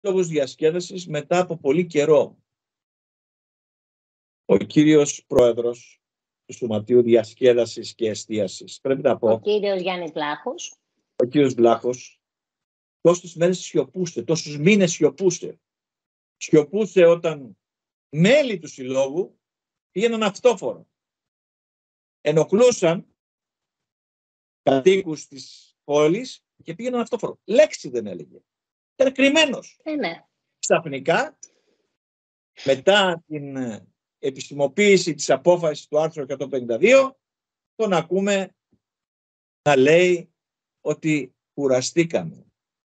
λόγους διασκέδασης μετά από πολύ καιρό. Ο κύριος πρόεδρος του Σωματείου Διασκέδασης και Εστίασης, πρέπει να πω, ο κύριος Γιάννης Βλάχος, ο κύριος Βλάχος, τόσες μέρες σιωπούσε, τόσους μήνες σιωπούσε. Σιωπούσε όταν μέλη του συλλόγου πήγαιναν αυτόφορο. Ενοχλούσαν κατοίκους της πόλης και πήγαιναν αυτόφορο. Λέξη δεν έλεγε. Ήταν κρυμμένος. Ναι. Ξαφνικά, μετά την επισημοποίηση της απόφασης του άρθρου 152, τον ακούμε να λέει ότι κουραστήκαμε.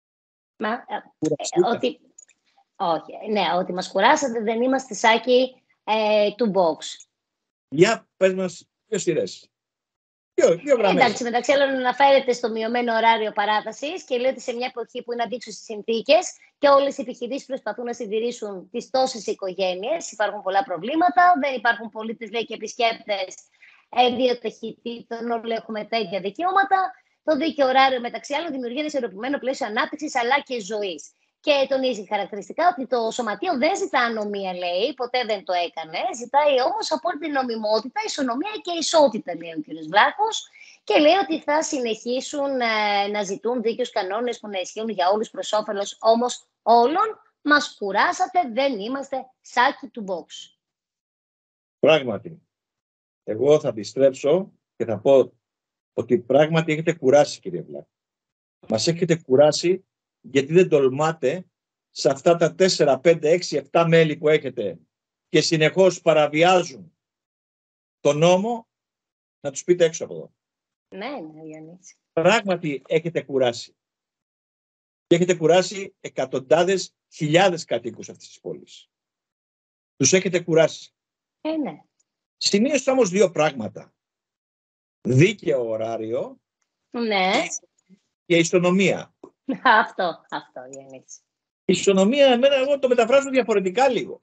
Ότι μας κουράσατε, δεν είμαστε σάκι του box. Για πες μας ποιος σειρές. Ποιο γραμμές. Εντάξει, μεταξύ άλλων αναφέρεται στο μειωμένο ωράριο παράτασης και λέει ότι σε μια εποχή που είναι αντίξωες στις συνθήκες και όλες οι επιχειρήσεις προσπαθούν να συντηρήσουν τις τόσες οικογένειες, υπάρχουν πολλά προβλήματα, δεν υπάρχουν πολίτες, λέει, και επισκέπτες δύο ταχυτήτων, όλοι έχουμε τα ίδια δικαιώματα. Το δίκαιο ωράριο, μεταξύ άλλων, δημιουργεί ένα ισορροπημένο πλαίσιο ανάπτυξης αλλά και ζωής. Και τονίζει χαρακτηριστικά ότι το Σωματείο δεν ζητά ανομία, λέει, ποτέ δεν το έκανε. Ζητάει όμως απόλυτη νομιμότητα, ισονομία και ισότητα, λέει ο κ. Βλάχος. Και λέει ότι θα συνεχίσουν να ζητούν δίκαιους κανόνες που να ισχύουν για όλους προς όφελος όμως όλων. Μας κουράσατε, δεν είμαστε σάκι του box. Πράγματι. Εγώ θα επιστρέψω και θα πω ότι πράγματι έχετε κουράσει, κύριε Βλάχο. Μας έχετε κουράσει. Γιατί δεν τολμάτε σε αυτά τα 4, 5, 6, 7 μέλη που έχετε και συνεχώς παραβιάζουν τον νόμο, να τους πείτε έξω από εδώ. Ναι, Γιάννη. Πράγματι έχετε κουράσει. Και έχετε κουράσει εκατοντάδες, χιλιάδες κατοίκους αυτής της πόλης. Τους έχετε κουράσει. Ναι. Σημείωσα όμως δύο πράγματα. Δίκαιο ωράριο, ναι, και ισονομία. Αυτό, Γιάννη. Η ισονομία, εμένα, εγώ το μεταφράζω διαφορετικά λίγο.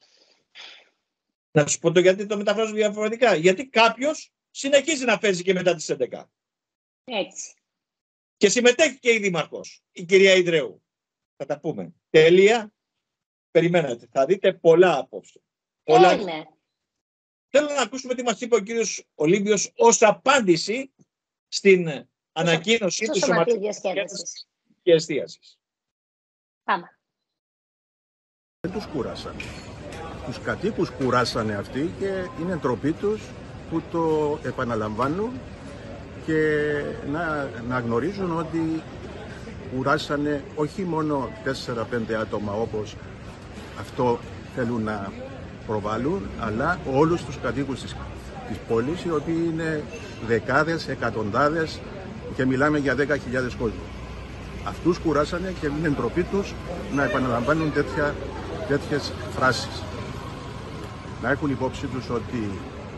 Να σου πω το γιατί το μεταφράζω διαφορετικά. Γιατί κάποιος συνεχίζει να παίζει και μετά τις 11. Έτσι. Και συμμετέχει και η δήμαρχος, η κυρία Ιδραιού. Θα τα πούμε. Τέλεια. Περιμένετε. Θα δείτε πολλά απόψε. Πολλά. Ναι. Θέλω να ακούσουμε τι μας είπε ο κύριος Ολύμπιος ως απάντηση στην ανακοίνωση του Σωματείου Διασκέδασης και Εστίασης. Πάμε. Δεν τους κούρασαν. Τους κατοίκους κουράσανε αυτοί και είναι ντροπή τους που το επαναλαμβάνουν και να γνωρίζουν ότι κουράσανε όχι μόνο 4-5 άτομα όπως αυτό θέλουν να προβάλλουν, αλλά όλους τους κατοίκους της πόλης, οι οποίοι είναι δεκάδες, εκατοντάδες και μιλάμε για 10.000 κόσμου. Αυτούς κουράσανε και είναι ντροπή τους να επαναλαμβάνουν τέτοιες φράσεις. Να έχουν υπόψη τους ότι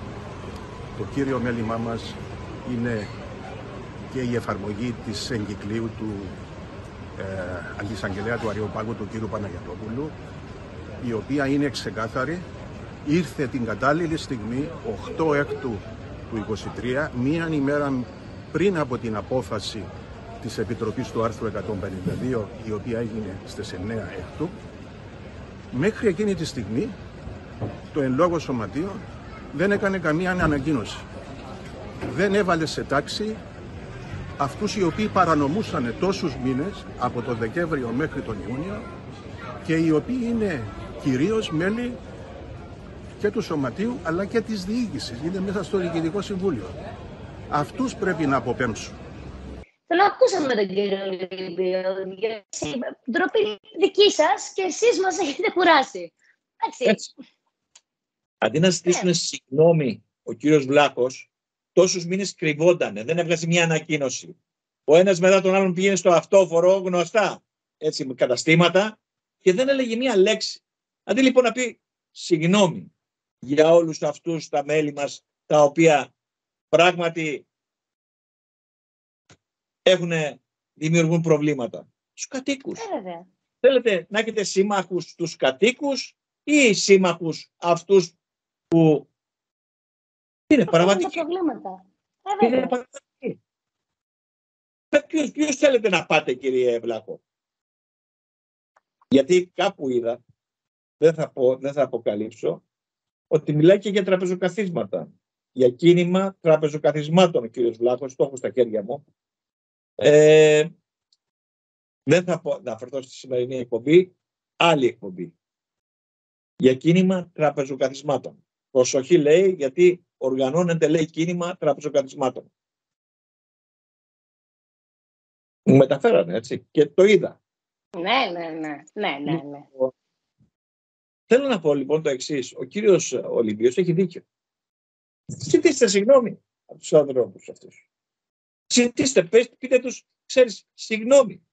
το κύριο μέλημά μας είναι και η εφαρμογή της εγκυκλίου του Αντισαγγελέα του Αριοπάγου, του κ. Παναγιωτόπουλου, η οποία είναι ξεκάθαρη. Ήρθε την κατάλληλη στιγμή, 8 Έκτου του 2023, μία ημέρα πριν από την απόφαση της Επιτροπής του άρθρου 152, η οποία έγινε στις 9 Έκτου. Μέχρι εκείνη τη στιγμή, το εν λόγω σωματείο δεν έκανε καμία ανακοίνωση. Δεν έβαλε σε τάξη αυτούς οι οποίοι παρανομούσαν τόσους μήνες, από τον Δεκέμβριο μέχρι τον Ιούνιο, και οι οποίοι είναι κυρίως μέλη και του σωματείου αλλά και της διοίκησης, είναι μέσα στο Διοικητικό Συμβούλιο. Αυτούς πρέπει να αποπέμψουν. Θέλω να ακούσαμε τον κύριο Ολύμπιο. Ντροπή δική σας και εσείς μας έχετε κουράσει. Έτσι. Αντί να ζητήσουν συγγνώμη ο κύριος Βλάχος, τόσους μήνες κρυβότανε, δεν έβγαζε μια ανακοίνωση. Ο ένας μετά τον άλλον πήγαινε στο αυτόφορο, γνωστά, έτσι, με καταστήματα, και δεν έλεγε μια λέξη. Αντί λοιπόν να πει συγγνώμη για όλους αυτούς τα μέλη μας, τα οποία πράγματι δημιουργούν προβλήματα. Στους κατοίκους. Θέλετε να έχετε σύμμαχους τους κατοίκους ή σύμμαχους αυτούς που είναι παραβατικοί. Είναι παραβατικοί. Ποιους θέλετε να πάτε, κύριε Βλάχο? Γιατί κάπου είδα, δεν θα αποκαλύψω, ότι μιλάει και για τραπεζοκαθίσματα. Για κίνημα τραπεζοκαθισμάτων ο κύριος Βλάχος, το έχω στα χέρια μου. Δεν θα αναφερθώ στη σημερινή εκπομπή, άλλη εκπομπή. Για κίνημα τραπεζοκαθισμάτων. Προσοχή λέει, γιατί οργανώνεται, λέει, κίνημα τραπεζοκαθισμάτων. Μου μεταφέρανε, έτσι, και το είδα. Ναι. Θέλω να πω λοιπόν το εξής. Ο κύριος Ολυμπίος έχει δίκιο. Ζητήστε συγγνώμη από τους ανθρώπους αυτούς. Ζητήστε, πείτε τους, ξέρεις, συγγνώμη.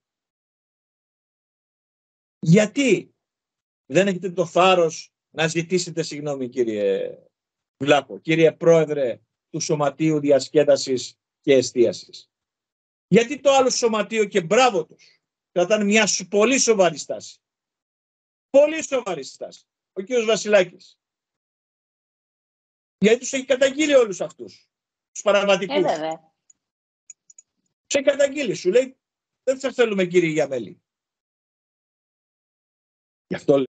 Γιατί δεν έχετε το θάρρος να ζητήσετε συγγνώμη, κύριε Βλάχο, κύριε Πρόεδρε του Σωματείου Διασκέδασης και Εστίασης? Γιατί το άλλο σωματείο, και μπράβο τους, κρατάνε μια πολύ σοβαρή στάση. Πολύ σοβαρή στάση. Ο κύριος Βασιλάκης. Γιατί τους έχει καταγγείλει όλους αυτούς, τους παραβατικούς. Βέβαια. Τους έχει καταγγείλει, σου λέει, δεν σας θέλουμε, κύριε Γιαμέλη. Γι' αυτό